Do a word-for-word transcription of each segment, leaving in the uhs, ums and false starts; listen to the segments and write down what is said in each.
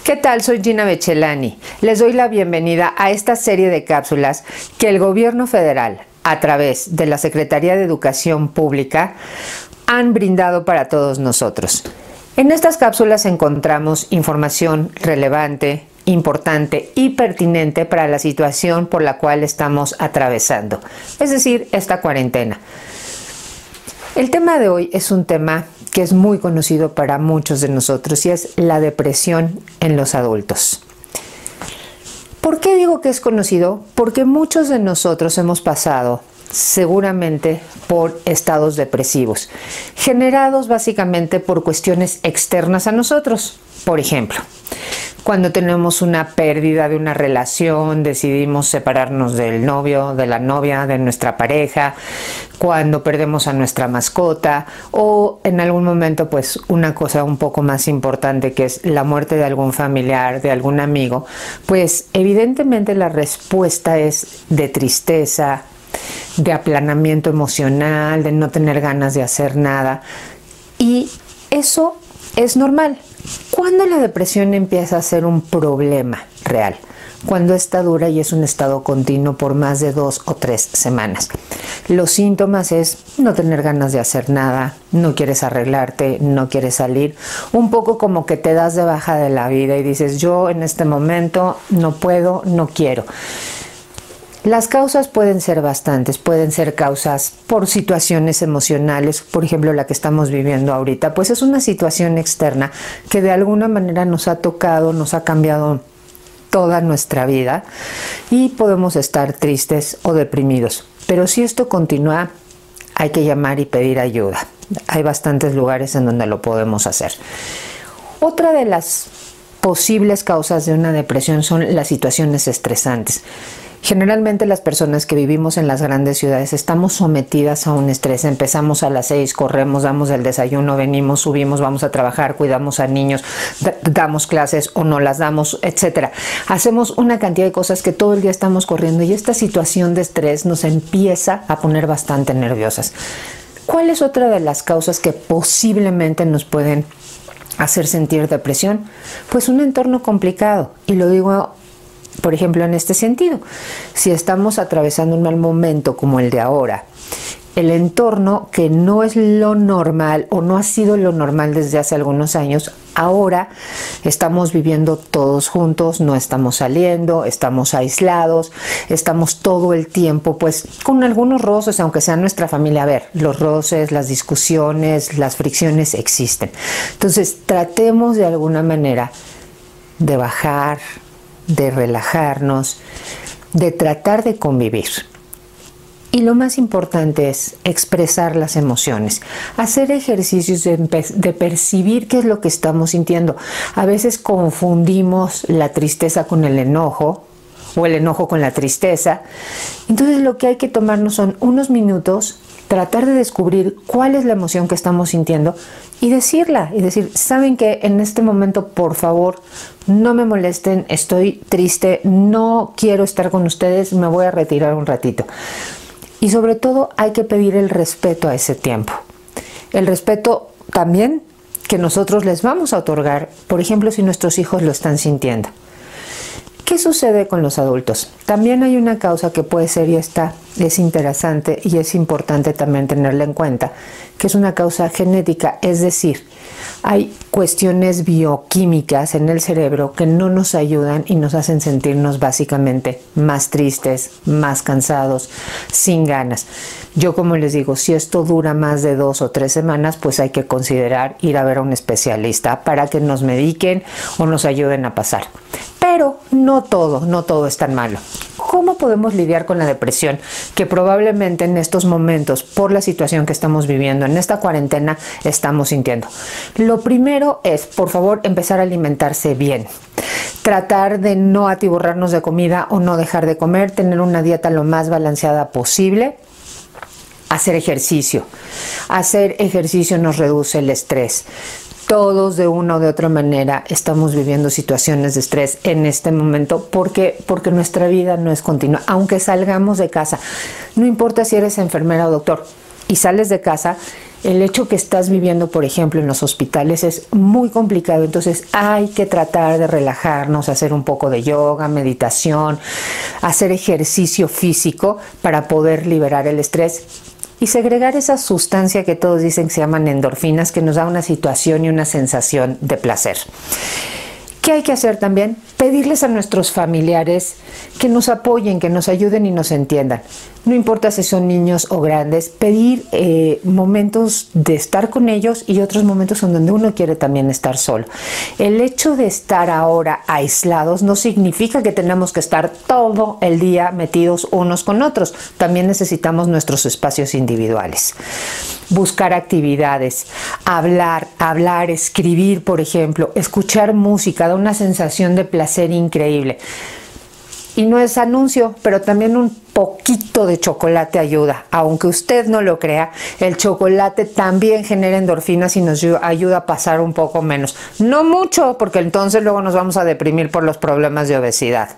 ¿Qué tal? Soy Gina Bechelani. Les doy la bienvenida a esta serie de cápsulas que el Gobierno federal, a través de la Secretaría de Educación Pública, han brindado para todos nosotros. En estas cápsulas encontramos información relevante, importante y pertinente para la situación por la cual estamos atravesando, es decir, esta cuarentena. El tema de hoy es un tema que es muy conocido para muchos de nosotros y es la depresión en los adultos. ¿Por qué digo que es conocido? Porque muchos de nosotros hemos pasado seguramente por estados depresivos, generados básicamente por cuestiones externas a nosotros. Por ejemplo, cuando tenemos una pérdida de una relación, decidimos separarnos del novio, de la novia, de nuestra pareja, cuando perdemos a nuestra mascota o en algún momento pues una cosa un poco más importante que es la muerte de algún familiar, de algún amigo, pues evidentemente la respuesta es de tristeza, de aplanamiento emocional, de no tener ganas de hacer nada, y eso es normal. ¿Cuándo la depresión empieza a ser un problema real? Cuando esta dura y es un estado continuo por más de dos o tres semanas. Los síntomas es no tener ganas de hacer nada, no quieres arreglarte, no quieres salir, un poco como que te das de baja de la vida y dices yo en este momento no puedo, no quiero. Las causas pueden ser bastantes, pueden ser causas por situaciones emocionales, por ejemplo la que estamos viviendo ahorita, pues es una situación externa que de alguna manera nos ha tocado, nos ha cambiado toda nuestra vida y podemos estar tristes o deprimidos. Pero si esto continúa, hay que llamar y pedir ayuda. Hay bastantes lugares en donde lo podemos hacer. Otra de las posibles causas de una depresión son las situaciones estresantes. Generalmente las personas que vivimos en las grandes ciudades estamos sometidas a un estrés. Empezamos a las seis, corremos, damos el desayuno, venimos, subimos, vamos a trabajar, cuidamos a niños, damos clases o no las damos, etcétera. Hacemos una cantidad de cosas que todo el día estamos corriendo y esta situación de estrés nos empieza a poner bastante nerviosas. ¿Cuál es otra de las causas que posiblemente nos pueden hacer sentir depresión? Pues un entorno complicado, y lo digo por ejemplo, en este sentido, si estamos atravesando un mal momento como el de ahora, el entorno que no es lo normal o no ha sido lo normal desde hace algunos años, ahora estamos viviendo todos juntos, no estamos saliendo, estamos aislados, estamos todo el tiempo pues con algunos roces, aunque sea nuestra familia. A ver, los roces, las discusiones, las fricciones existen. Entonces, tratemos de alguna manera de bajar, de relajarnos, de tratar de convivir. Y lo más importante es expresar las emociones, hacer ejercicios de, de percibir qué es lo que estamos sintiendo. A veces confundimos la tristeza con el enojo o el enojo con la tristeza. Entonces lo que hay que tomarnos son unos minutos, tratar de descubrir cuál es la emoción que estamos sintiendo y decirla, y decir, ¿saben qué? En este momento, por favor, no me molesten, estoy triste, no quiero estar con ustedes, me voy a retirar un ratito. Y sobre todo hay que pedir el respeto a ese tiempo. El respeto también que nosotros les vamos a otorgar, por ejemplo, si nuestros hijos lo están sintiendo. ¿Qué sucede con los adultos? También hay una causa que puede ser, y esta es interesante y es importante también tenerla en cuenta, que es una causa genética, es decir, hay cuestiones bioquímicas en el cerebro que no nos ayudan y nos hacen sentirnos básicamente más tristes, más cansados, sin ganas. Yo, como les digo, si esto dura más de dos o tres semanas, pues hay que considerar ir a ver a un especialista para que nos mediquen o nos ayuden a pasar. Pero no todo, no todo es tan malo. ¿Cómo podemos lidiar con la depresión? Que probablemente en estos momentos, por la situación que estamos viviendo, en esta cuarentena, estamos sintiendo. Lo primero es, por favor, empezar a alimentarse bien. Tratar de no atiborrarnos de comida o no dejar de comer, tener una dieta lo más balanceada posible. Hacer ejercicio. Hacer ejercicio nos reduce el estrés. Todos de una o de otra manera estamos viviendo situaciones de estrés en este momento porque, porque nuestra vida no es continua. Aunque salgamos de casa, no importa si eres enfermera o doctor, y sales de casa, el hecho que estás viviendo, por ejemplo, en los hospitales es muy complicado. Entonces hay que tratar de relajarnos, hacer un poco de yoga, meditación, hacer ejercicio físico para poder liberar el estrés y segregar esa sustancia que todos dicen que se llaman endorfinas, que nos da una situación y una sensación de placer. ¿Qué hay que hacer también? Pedirles a nuestros familiares que nos apoyen, que nos ayuden y nos entiendan. No importa si son niños o grandes, pedir eh, momentos de estar con ellos y otros momentos en donde uno quiere también estar solo. El hecho de estar ahora aislados no significa que tenemos que estar todo el día metidos unos con otros. También necesitamos nuestros espacios individuales. Buscar actividades, hablar, hablar, escribir, por ejemplo, escuchar música, da una sensación de placer increíble. Y no es anuncio, pero también un poquito de chocolate ayuda. Aunque usted no lo crea, el chocolate también genera endorfinas y nos ayuda a pasar un poco menos. No mucho, porque entonces luego nos vamos a deprimir por los problemas de obesidad.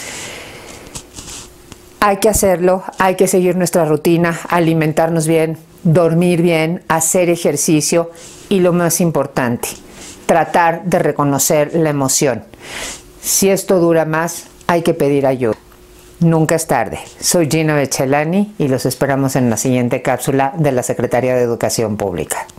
Hay que hacerlo, hay que seguir nuestra rutina, alimentarnos bien, dormir bien, hacer ejercicio y lo más importante, tratar de reconocer la emoción. Si esto dura más, hay que pedir ayuda. Nunca es tarde. Soy Gina Bechelani y los esperamos en la siguiente cápsula de la Secretaría de Educación Pública.